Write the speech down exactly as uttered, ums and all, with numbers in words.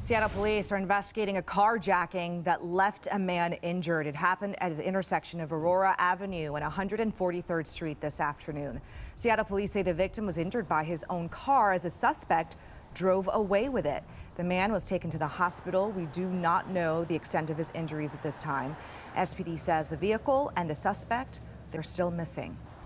Seattle police are investigating a carjacking that left a man injured. It happened at the intersection of Aurora Avenue and one hundred forty-third Street this afternoon. Seattle police say the victim was injured by his own car as a suspect drove away with it. The man was taken to the hospital. We do not know the extent of his injuries at this time. S P D says the vehicle and the suspect, they're still missing.